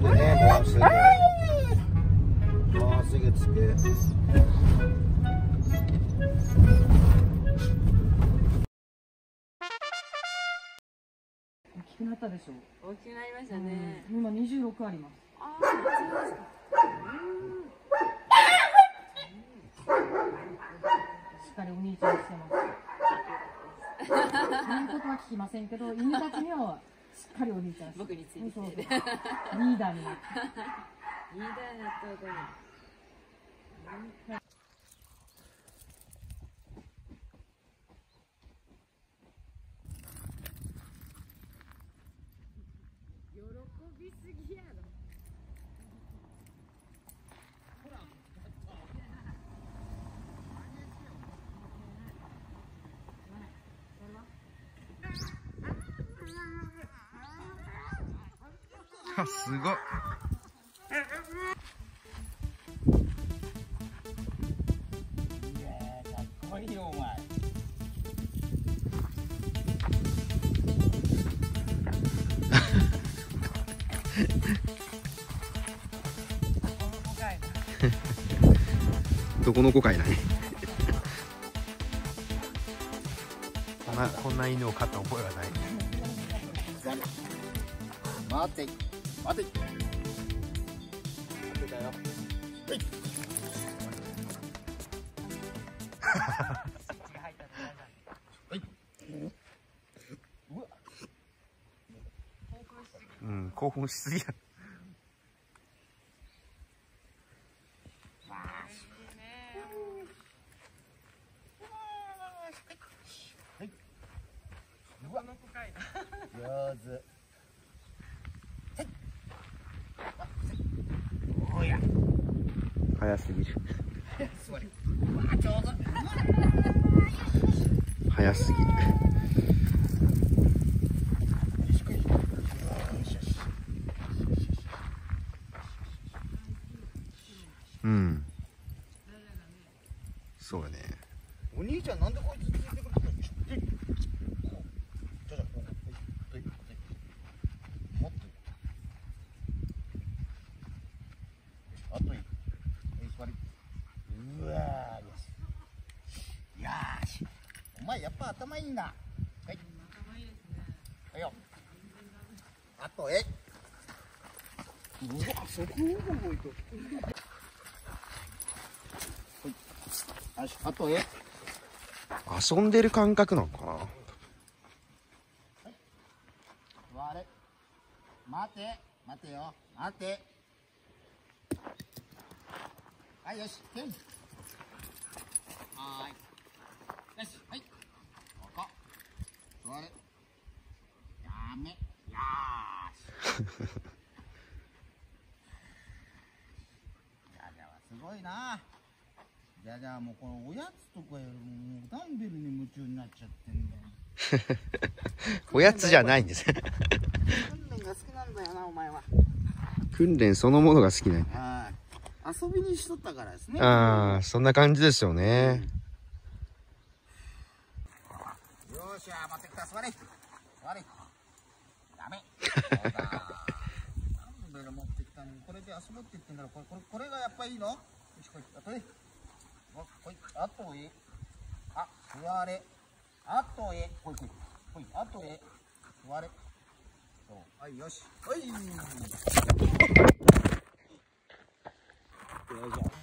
ぐね、もうすぐ。もうすぐ着く。 大きくなったでしょ。 大きくなりましたね。 今26あります。 ああ、そうですか。 しっかりお兄ちゃんしてます。言うことは聞きませんけど、犬たちにはしっかりお兄ちゃんして。 僕についてきて。 そうそうリーダーになって。 リーダーになったことに。喜びすぎやろ。 すごい。いやー、かっこいいよお前。どこの子かいなね。こんな犬を飼った覚えはない。待って待て待てだよ。うん、興奮しすぎや。上手。おや。早すぎる。早すぎる。うん。そうやね。お兄ちゃんなんでこいつついてくるの？あといい。座り。うわー、よし。よーし。お前やっぱ頭いいな。はい。頭いいですね。はいよ。あとうわ、そこを動いと。よし、あと遊んでる感覚なのかな。はい。座れ。待て。待てよ。待て。はい、よし。はい。よし。はい。ここ。座れ。やめ。よーし。じゃじゃはすごいな。じゃじゃもうこのおやつとかよりももうダンベルに夢中になっちゃってんだよ。おやつじゃないんです。訓練が好きなんだよな、お前は。訓練そのものが好きなんだ。はい。遊びにしとったからですね。ああ、そんな感じですよね。よーし、持ってきた、座れ。座れ。ダメ。そうだ。ダンベル持ってきたのに、これで遊ぼうって言ってんだろ。これがやっぱりいいの？よし、こい。あとね。こい。あとへ。あ、座れ。あとへ。こい。こい。あとへ。座れ。そう。はい、よし。はい。よいしょ。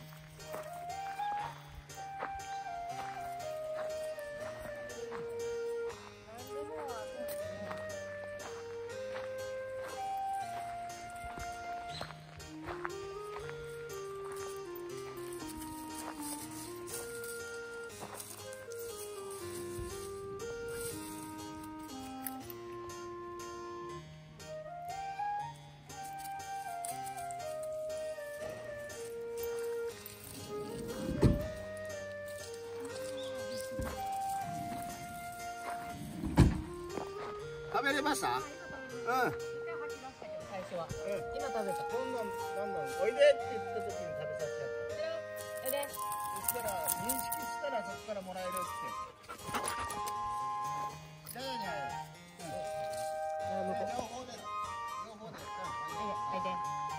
食べれました？うん。 最初は。今食べた。 どんどんおいでって言った時に食べさせちゃった。 おいで。 そしたら認識したらそこからもらえるって。じゃあじゃあ。両方で。 おいで。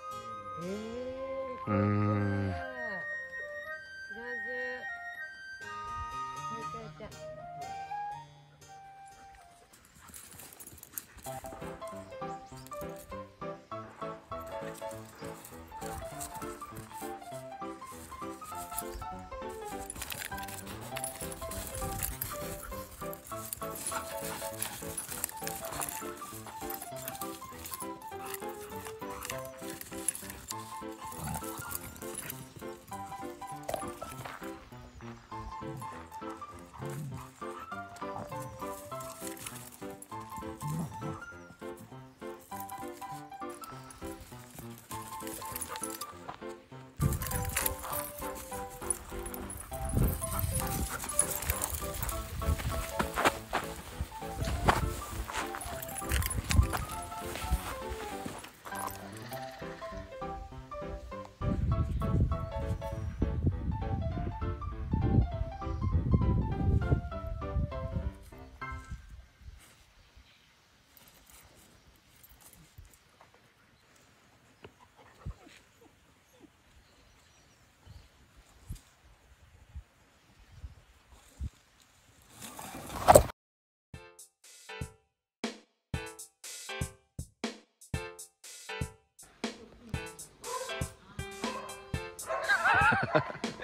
上手。いけいけ。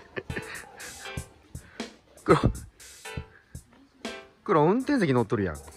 黒運転席乗っとるやん。